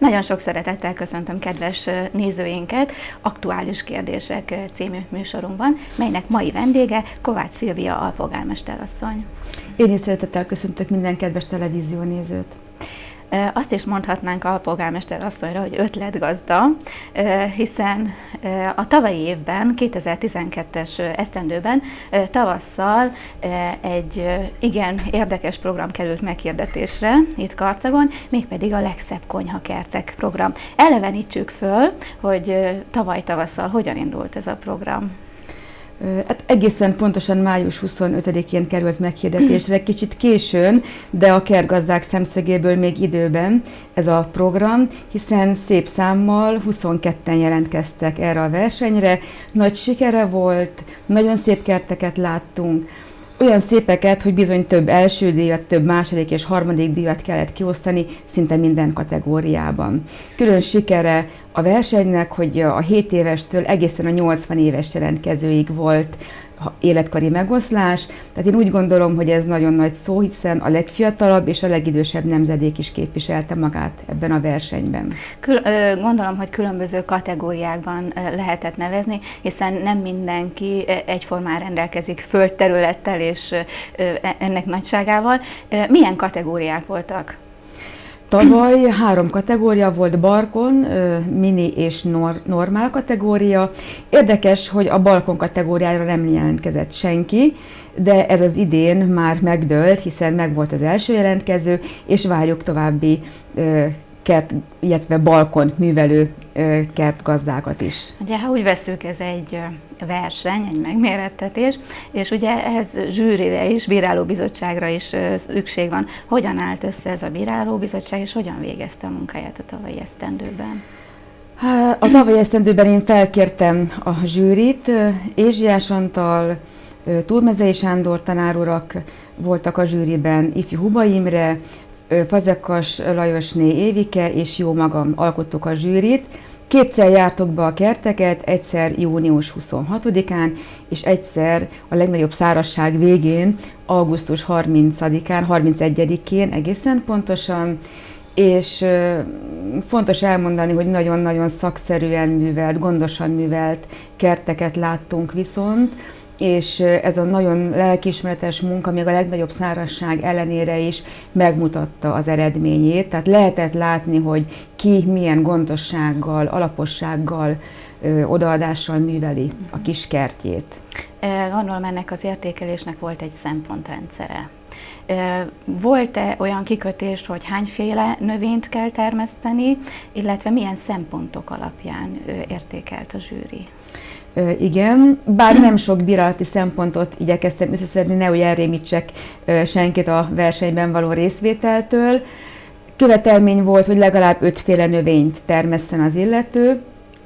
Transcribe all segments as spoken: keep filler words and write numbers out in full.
Nagyon sok szeretettel köszöntöm kedves nézőinket Aktuális Kérdések című műsorunkban, melynek mai vendége Kovács Szilvia alpolgármesterasszony. Én is szeretettel köszöntök minden kedves televíziónézőt. Azt is mondhatnánk alpolgármester asszonyra, hogy ötletgazda, hiszen a tavalyi évben, kétezer-tizenkettes esztendőben tavasszal egy igen érdekes program került meghirdetésre itt Karcagon, mégpedig a Legszebb Konyhakertek program. Elevenítsük föl, hogy tavaly tavasszal hogyan indult ez a program. Hát egészen pontosan május huszonötödikén került meghirdetésre, kicsit későn, de a kertgazdák szemszögéből még időben ez a program, hiszen szép számmal huszonketten jelentkeztek erre a versenyre, nagy sikere volt, nagyon szép kerteket láttunk, olyan szépeket, hogy bizony több első díjat, több második és harmadik díjat kellett kiosztani szinte minden kategóriában. Külön sikere a versenynek, hogy a hét évestől egészen a nyolcvan éves jelentkezőig volt életkori megoszlás, tehát én úgy gondolom, hogy ez nagyon nagy szó, hiszen a legfiatalabb és a legidősebb nemzedék is képviselte magát ebben a versenyben. Kül- gondolom, hogy különböző kategóriákban lehetett nevezni, hiszen nem mindenki egyformán rendelkezik földterülettel és ennek nagyságával. Milyen kategóriák voltak? Tavaly három kategória volt: balkon, mini és nor- normál kategória. Érdekes, hogy a balkon kategóriára nem jelentkezett senki, de ez az idén már megdőlt, hiszen megvolt az első jelentkező, és várjuk további kert, illetve balkon művelő kertgazdákat is. Ugye, ha úgy veszük, ez egy verseny, egy megmérettetés, és ugye ehhez zsűrire is, bírálóbizottságra is szükség van. Hogyan állt össze ez a bírálóbizottság, és hogyan végezte a munkáját a tavalyi esztendőben? A tavalyi esztendőben én felkértem a zsűrit, Ézsiás Antal, Túrmezei Sándor tanárurak voltak a zsűriben, ifjú Huba Imre, Fazekas Lajosné Évike és jó magam alkottuk a zsűrit. Kétszer jártok be a kerteket, egyszer június huszonhatodikán, és egyszer a legnagyobb szárazság végén, augusztus harmincadikán, harmincegyedikén egészen pontosan, és fontos elmondani, hogy nagyon-nagyon szakszerűen művelt, gondosan művelt kerteket láttunk viszont, és ez a nagyon lelkiismeretes munka még a legnagyobb szárazság ellenére is megmutatta az eredményét. Tehát lehetett látni, hogy ki milyen gondossággal, alapossággal, ö, odaadással műveli a kis kertjét. Gondolom, ennek az értékelésnek volt egy szempontrendszere. Volt-e olyan kikötés, hogy hányféle növényt kell termeszteni, illetve milyen szempontok alapján értékelt a zsűri? Igen, bár nem sok bírálati szempontot igyekeztem összeszedni, nehogy elrémítsek senkit a versenyben való részvételtől. Követelmény volt, hogy legalább ötféle növényt termesszen az illető,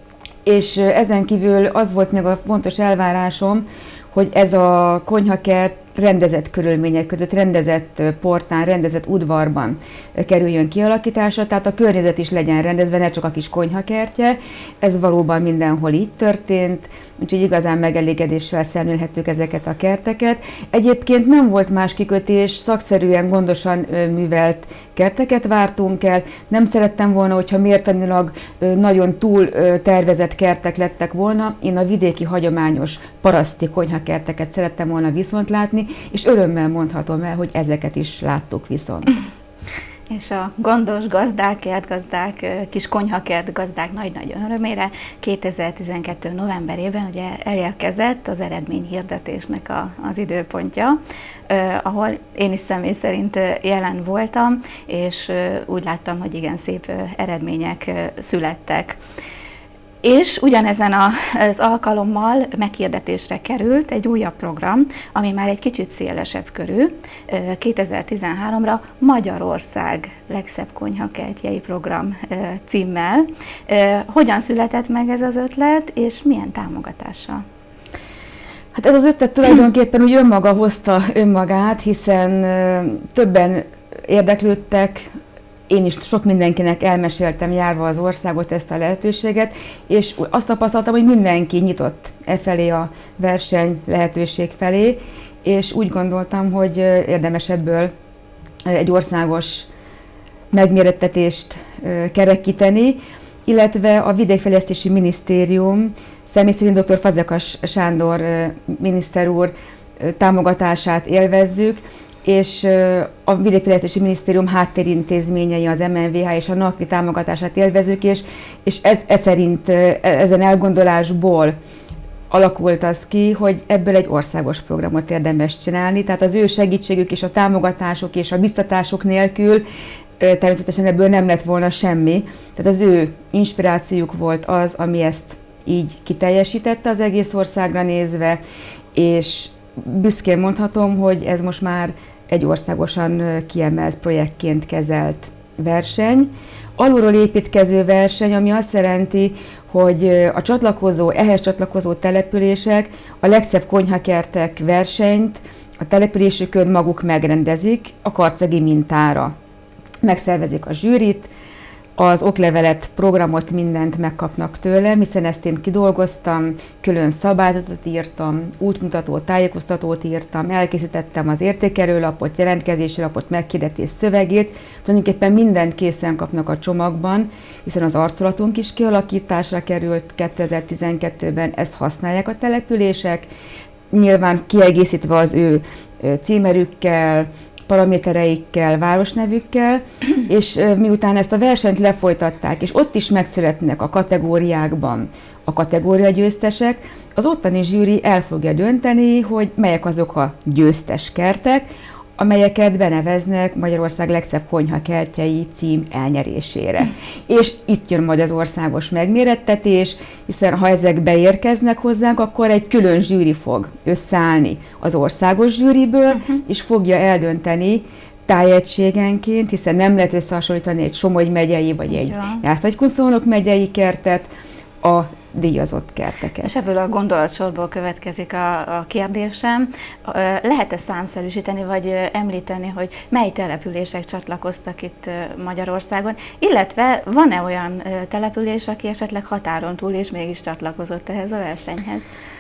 és ezen kívül az volt még a fontos elvárásom, hogy ez a konyhakert rendezett körülmények között, rendezett portán, rendezett udvarban kerüljön kialakításra, tehát a környezet is legyen rendezve, ne csak a kis konyhakertje. Ez valóban mindenhol így történt, úgyhogy igazán megelégedéssel szemlélhettük ezeket a kerteket. Egyébként nem volt más kikötés, szakszerűen, gondosan művelt kerteket vártunk el. Nem szerettem volna, hogyha mértanilag nagyon túl tervezett kertek lettek volna. Én a vidéki hagyományos paraszti konyhakerteket szerettem volna viszont látni, és örömmel mondhatom el, hogy ezeket is láttuk viszont. És a gondos gazdák, kertgazdák, kis konyhakertgazdák nagy-nagy örömére kétezer-tizenkettő novemberében ugye elérkezett az eredményhirdetésnek a, az időpontja, eh, ahol én is személy szerint jelen voltam, és eh, úgy láttam, hogy igen szép eredmények eh, születtek. És ugyanezen az alkalommal meghirdetésre került egy újabb program, ami már egy kicsit szélesebb körű, kétezer-tizenháromra Magyarország Legszebb Konyhakertjei program címmel. Hogyan született meg ez az ötlet, és milyen támogatással? Hát ez az ötlet tulajdonképpen úgy önmaga hozta önmagát, hiszen többen érdeklődtek, én is sok mindenkinek elmeséltem járva az országot ezt a lehetőséget, és azt tapasztaltam, hogy mindenki nyitott e felé a verseny lehetőség felé, és úgy gondoltam, hogy érdemes ebből egy országos megmérettetést kerekíteni, illetve a Vidékfejlesztési Minisztérium, személy szerint dr. Fazekas Sándor miniszter úr támogatását élvezzük, és a Vidékfejlesztési Minisztérium háttérintézményei, az em en vé há és a NAKVI támogatását élvezők, és, és ez, ez szerint, ezen elgondolásból alakult az ki, hogy ebből egy országos programot érdemes csinálni, tehát az ő segítségük és a támogatások és a biztatások nélkül természetesen ebből nem lett volna semmi. Tehát az ő inspirációjuk volt az, ami ezt így kiteljesítette az egész országra nézve, és büszkén mondhatom, hogy ez most már egy országosan kiemelt projektként kezelt verseny. Alulról építkező verseny, ami azt jelenti, hogy a csatlakozó, ehhez csatlakozó települések a legszebb konyhakertek versenyt a településükön maguk megrendezik a karcagi mintára. Megszervezik a zsűrit, az oklevelet, programot, mindent megkapnak tőlem, hiszen ezt én kidolgoztam, külön szabályzatot írtam, útmutató, tájékoztatót írtam, elkészítettem az értékelőlapot, jelentkezési lapot, meghirdetés szövegét, tulajdonképpen mindent készen kapnak a csomagban, hiszen az arculatunk is kialakításra került kétezer-tizenkettőben, ezt használják a települések, nyilván kiegészítve az ő címerükkel, paramétereikkel, városnevükkel, és miután ezt a versenyt lefolytatták, és ott is megszületnek a kategóriákban a kategóriagyőztesek, az ottani zsűri el fogja dönteni, hogy melyek azok a győztes kertek, amelyeket beneveznek Magyarország legszebb konyhakertjei cím elnyerésére. És itt jön majd az országos megmérettetés, hiszen ha ezek beérkeznek hozzánk, akkor egy külön zsűri fog összeállni az országos zsűriből, uh-huh. és fogja eldönteni tájegységenként, hiszen nem lehet összehasonlítani egy Somogy megyei vagy egy ja. Jász-Nagykun-Szolnok megyei kertet, a díjazott kerteket. És ebből a gondolatsorból következik a, a kérdésem. Lehet-e számszerűsíteni, vagy említeni, hogy mely települések csatlakoztak itt Magyarországon, illetve van-e olyan település, aki esetleg határon túl és mégis csatlakozott ehhez a versenyhez?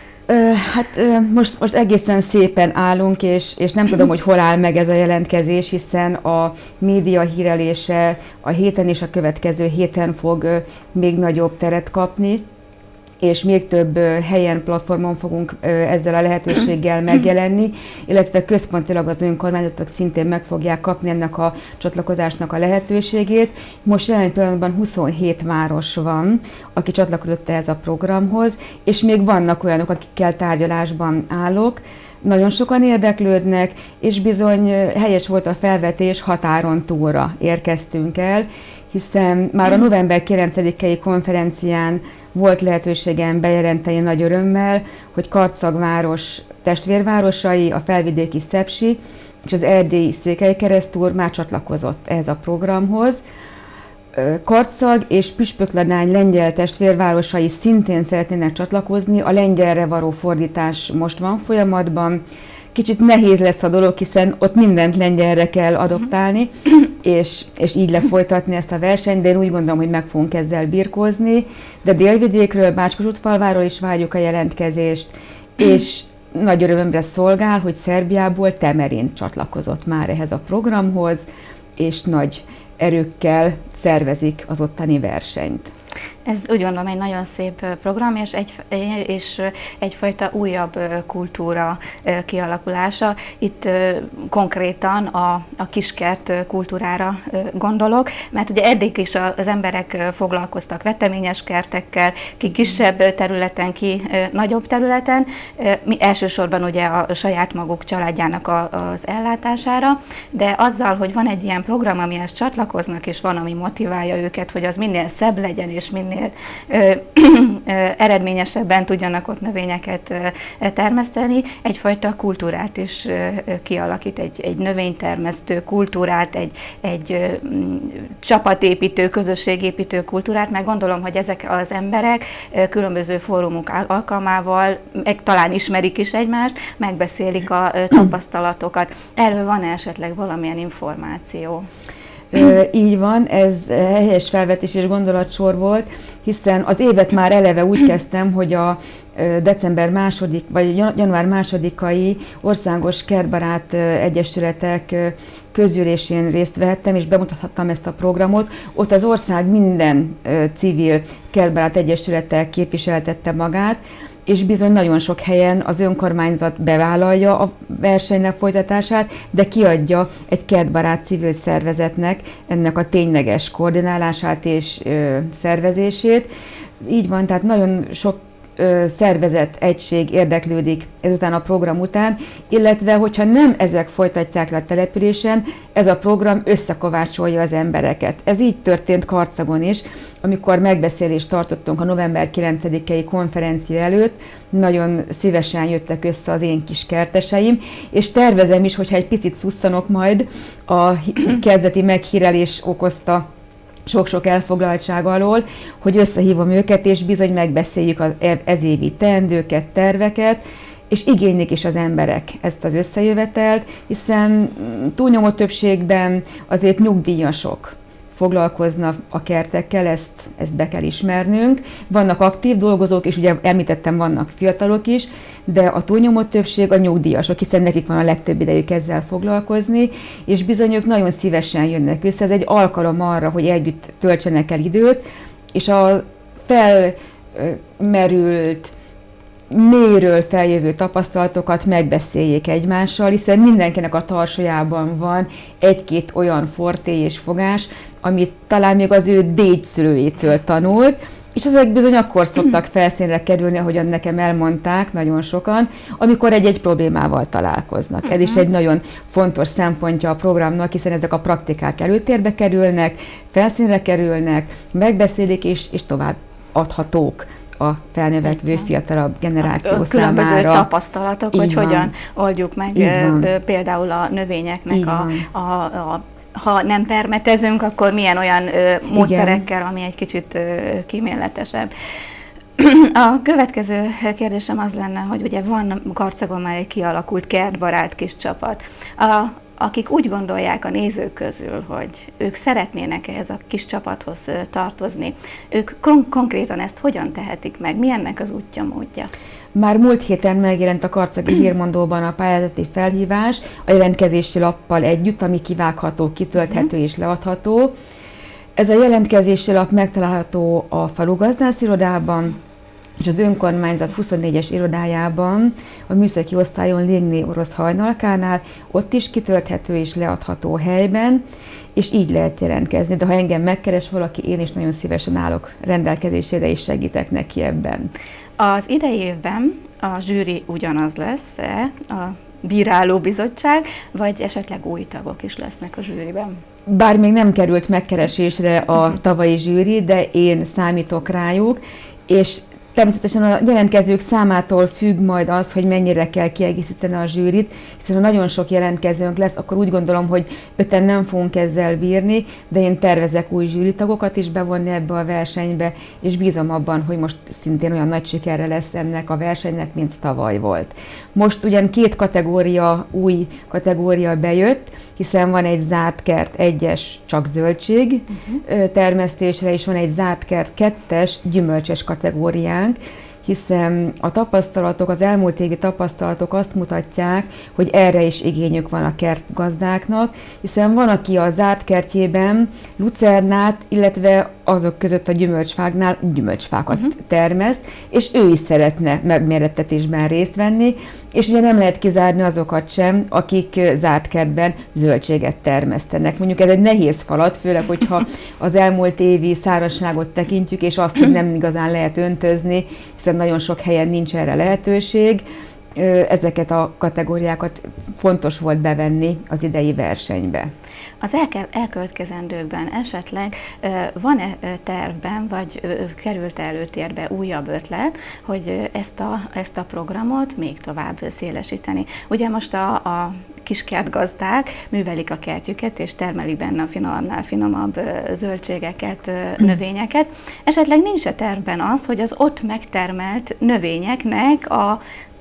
Hát most, most egészen szépen állunk, és, és nem tudom, hogy hol áll meg ez a jelentkezés, hiszen a média hírelése a héten és a következő héten fog még nagyobb teret kapni, és még több helyen, platformon fogunk ezzel a lehetőséggel megjelenni, illetve központilag az önkormányzatok szintén meg fogják kapni ennek a csatlakozásnak a lehetőségét. Most jelen pillanatban huszonhét város van, aki csatlakozott ehhez a programhoz, és még vannak olyanok, akikkel tárgyalásban állok. Nagyon sokan érdeklődnek, és bizony helyes volt a felvetés, határon túlra érkeztünk el, hiszen már a november kilencedikei konferencián volt lehetőségem bejelenteni nagy örömmel, hogy Karcagváros testvérvárosai, a felvidéki Szepsi és az erdélyi Székelykeresztúr már csatlakozott ehhez a programhoz. Karcag és Püspökladány lengyel testvérvárosai szintén szeretnének csatlakozni, a lengyelre való fordítás most van folyamatban. Kicsit nehéz lesz a dolog, hiszen ott mindent lengyelre kell adoptálni, és, és így lefolytatni ezt a versenyt, de én úgy gondolom, hogy meg fogunk ezzel birkózni. De Délvidékről, Bács-Kossuth-Falváról is várjuk a jelentkezést, és nagy örömömre szolgál, hogy Szerbiából Temerin csatlakozott már ehhez a programhoz, és nagy erőkkel szervezik az ottani versenyt. Ez úgy gondolom egy nagyon szép program, és, egy, és egyfajta újabb kultúra kialakulása. Itt konkrétan a, a kiskert kultúrára gondolok, mert ugye eddig is az emberek foglalkoztak veteményes kertekkel, ki kisebb területen, ki nagyobb területen, mi elsősorban ugye a saját maguk családjának a, az ellátására, de azzal, hogy van egy ilyen program, amihez csatlakoznak, és van, ami motiválja őket, hogy az minél szebb legyen, és minél Ö, ö, eredményesebben tudjanak ott növényeket ö, termeszteni, egyfajta kultúrát is ö, kialakít, egy, egy növénytermesztő kultúrát, egy, egy ö, csapatépítő, közösségépítő kultúrát, mert gondolom, hogy ezek az emberek ö, különböző fórumok alkalmával meg, talán ismerik is egymást, megbeszélik a ö, tapasztalatokat. Erről van esetleg valamilyen információ? Így van, ez helyes felvetés és gondolatsor volt, hiszen az évet már eleve úgy kezdtem, hogy a december második vagy január másodikai országos kertbarát egyesületek közgyűlésén részt vehettem, és bemutathattam ezt a programot. Ott az ország minden civil kertbarát egyesülettel képviseltette magát, és bizony nagyon sok helyen az önkormányzat bevállalja a versenynek folytatását, de kiadja egy kertbarát civil szervezetnek ennek a tényleges koordinálását és ö, szervezését. Így van, tehát nagyon sok ö, szervezet, egység érdeklődik ezután a program után, illetve hogyha nem ezek folytatják le a településen, ez a program összekovácsolja az embereket. Ez így történt Karcagon is, amikor megbeszélést tartottunk a november kilencedikei konferencia előtt, nagyon szívesen jöttek össze az én kis kerteseim, és tervezem is, hogyha egy picit szusszanok majd, a kezdeti meghírelés okozta sok-sok elfoglaltság alól, hogy összehívom őket, és bizony megbeszéljük az ezévi teendőket, terveket, és igénylik is az emberek ezt az összejövetelt, hiszen túlnyomó többségben azért nyugdíjasok foglalkoznak a kertekkel, ezt, ezt be kell ismernünk. Vannak aktív dolgozók, és ugye említettem, vannak fiatalok is, de a túlnyomó többség a nyugdíjasok, hiszen nekik van a legtöbb idejük ezzel foglalkozni, és bizony ők nagyon szívesen jönnek össze. Ez egy alkalom arra, hogy együtt töltsenek el időt, és a felmerült, mélyről feljövő tapasztalatokat megbeszéljék egymással, hiszen mindenkinek a tarsajában van egy-két olyan forté és fogás, amit talán még az ő dédszülőjétől tanult, és ezek bizony akkor szoktak felszínre kerülni, ahogyan nekem elmondták nagyon sokan, amikor egy-egy problémával találkoznak. Ez is egy nagyon fontos szempontja a programnak, hiszen ezek a praktikák előtérbe kerülnek, felszínre kerülnek, megbeszélik és, és tovább adhatók a felnövekvő fiatalabb generáció a számára. Különböző tapasztalatok, Így hogy van. hogyan oldjuk meg például a növényeknek a, a, a ha nem permetezünk, akkor milyen olyan ö, módszerekkel, ami egy kicsit ö, kíméletesebb. A következő kérdésem az lenne, hogy ugye van Karcagon már egy kialakult kertbarát kis csapat. A, akik úgy gondolják a nézők közül, hogy ők szeretnének ehhez a kis csapathoz tartozni, ők kon- konkrétan ezt hogyan tehetik meg? Mi ennek az útja, módja? Már múlt héten megjelent a Karcagi Hírmondóban a pályázati felhívás a jelentkezési lappal együtt, ami kivágható, kitölthető és leadható. Ez a jelentkezési lap megtalálható a falugazdász irodában, és az önkormányzat huszonnégyes irodájában, a műszaki osztályon Légné orosz hajnalkánál, ott is kitölthető és leadható helyben, és így lehet jelentkezni. De ha engem megkeres valaki, én is nagyon szívesen állok rendelkezésére, és segítek neki ebben. Az idei évben a zsűri ugyanaz lesz, a bírálóbizottság, vagy esetleg új tagok is lesznek a zsűriben? Bár még nem került megkeresésre a tavalyi zsűri, de én számítok rájuk, és természetesen a jelentkezők számától függ majd az, hogy mennyire kell kiegészíteni a zsűrit, hiszen ha nagyon sok jelentkezőnk lesz, akkor úgy gondolom, hogy öten nem fogunk ezzel bírni, de én tervezek új zsűritagokat is bevonni ebbe a versenybe, és bízom abban, hogy most szintén olyan nagy sikerre lesz ennek a versenynek, mint tavaly volt. Most ugyan két kategória, új kategória bejött, hiszen van egy zárt kert egyes csak zöldség uh-huh. termesztésre, és van egy zárt kert kettes gyümölcses kategórián, hiszen a tapasztalatok, az elmúlt évi tapasztalatok azt mutatják, hogy erre is igényük van a kertgazdáknak, hiszen van, aki a zárt kertjében lucernát, illetve azok között a gyümölcsfáknál gyümölcsfákat uh-huh. termeszt, és ő is szeretne megmérettetésben részt venni, és ugye nem lehet kizárni azokat sem, akik zárt kertben zöldséget termesztenek. Mondjuk ez egy nehéz falat, főleg, hogyha az elmúlt évi szárazságot tekintjük, és azt, hogy nem igazán lehet öntözni, hiszen nagyon sok helyen nincs erre lehetőség. Ezeket a kategóriákat fontos volt bevenni az idei versenybe. Az elkövetkezendőkben esetleg van-e tervben, vagy került előtérbe újabb ötlet, hogy ezt a, ezt a programot még tovább szélesíteni? Ugye most a, a kiskertgazdák művelik a kertjüket, és termelik benne a finomabbnál finomabb zöldségeket, növényeket. Esetleg nincs-e tervben az, hogy az ott megtermelt növényeknek a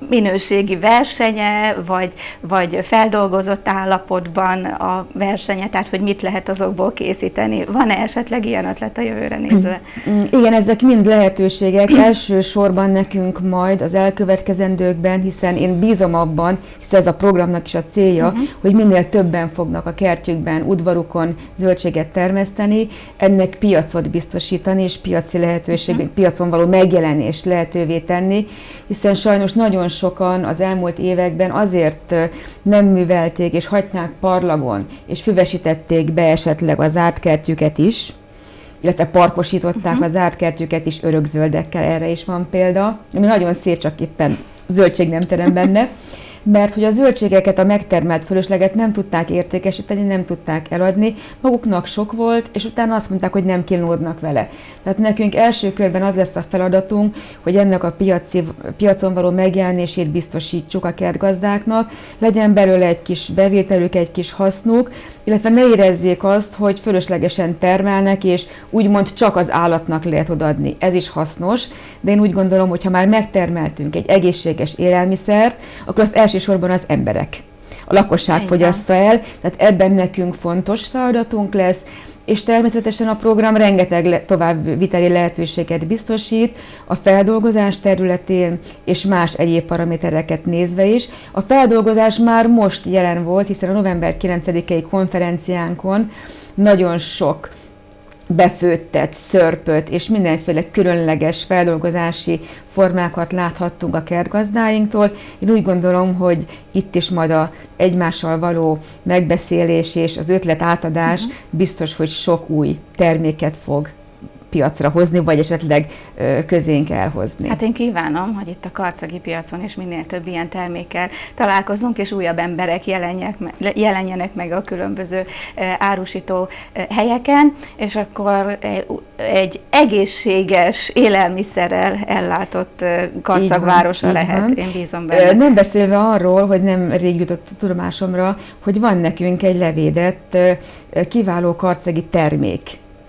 minőségi versenye, vagy, vagy feldolgozott állapotban a versenye, tehát hogy mit lehet azokból készíteni. Van-e esetleg ilyen ötlet a jövőre nézve? Igen, ezek mind lehetőségek. Elsősorban nekünk majd az elkövetkezendőkben, hiszen én bízom abban, hiszen ez a programnak is a célja, uh-huh. hogy minél többen fognak a kertjükben, udvarukon zöldséget termeszteni, ennek piacot biztosítani, és piaci lehetőség, uh-huh. piacon való megjelenést lehetővé tenni, hiszen sajnos nagyon sokan az elmúlt években azért nem művelték és hagyták parlagon, és füvesítették be esetleg az átkertjüket is, illetve parkosították uh-huh. az átkertjüket is örökzöldekkel, erre is van példa, ami nagyon szép, csak éppen zöldség nem terem benne, mert hogy a zöldségeket, a megtermelt fölösleget nem tudták értékesíteni, nem tudták eladni, maguknak sok volt, és utána azt mondták, hogy nem kínlódnak vele. Tehát nekünk első körben az lesz a feladatunk, hogy ennek a piaci, piacon való megjelenését biztosítsuk a kertgazdáknak, legyen belőle egy kis bevételük, egy kis hasznuk, illetve ne érezzék azt, hogy fölöslegesen termelnek, és úgymond csak az állatnak lehet odaadni. Ez is hasznos, de én úgy gondolom, hogy ha már megtermeltünk egy egészséges élelmiszert, akkor azt elsősorban az emberek, a lakosság Igen. fogyassza el, tehát ebben nekünk fontos feladatunk lesz, és természetesen a program rengeteg továbbviteli lehetőséget biztosít a feldolgozás területén és más egyéb paramétereket nézve is. A feldolgozás már most jelen volt, hiszen a november kilencedikei konferenciánkon nagyon sok befőttet, szörpöt és mindenféle különleges feldolgozási formákat láthattunk a kertgazdáinktól. Én úgy gondolom, hogy itt is majd a egymással való megbeszélés és az ötlet átadás uh-huh. biztos, hogy sok új terméket fog piacra hozni, vagy esetleg közénk elhozni. Hát én kívánom, hogy itt a karcagi piacon is minél több ilyen termékkel találkozunk, és újabb emberek jelenjenek meg a különböző árusító helyeken, és akkor egy egészséges élelmiszerrel ellátott Karcagvárosa lehet. Én bízom benne. Nem beszélve arról, hogy nem rég jutott tudomásomra, hogy van nekünk egy levédett, kiváló karcagi termék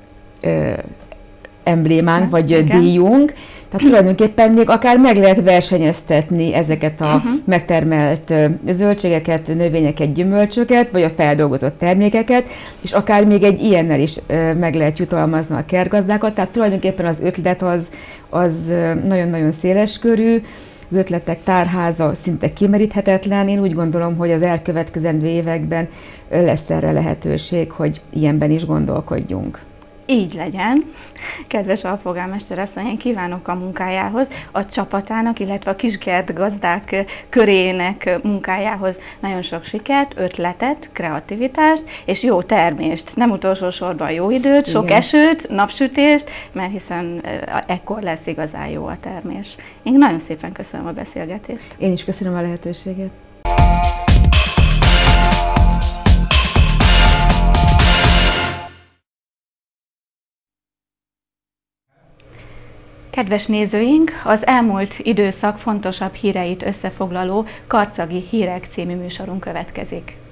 emblémánk, vagy Igen. díjunk, tehát tulajdonképpen még akár meg lehet versenyeztetni ezeket a uh-huh. megtermelt zöldségeket, növényeket, gyümölcsöket, vagy a feldolgozott termékeket, és akár még egy ilyennel is meg lehet jutalmazni a kertgazdákat, tehát tulajdonképpen az ötlet az, az nagyon-nagyon széles körű, az ötletek tárháza szinte kimeríthetetlen. Én úgy gondolom, hogy az elkövetkezendő években lesz erre lehetőség, hogy ilyenben is gondolkodjunk. Így legyen. Kedves alpolgármester asszony, én kívánok a munkájához, a csapatának, illetve a kiskertgazdák körének munkájához nagyon sok sikert, ötletet, kreativitást és jó termést. Nem utolsó sorban jó időt, sok Igen. esőt, napsütést, mert hiszen ekkor lesz igazán jó a termés. Én nagyon szépen köszönöm a beszélgetést. Én is köszönöm a lehetőséget. Kedves nézőink, az elmúlt időszak fontosabb híreit összefoglaló Karcagi Hírek című műsorunk következik.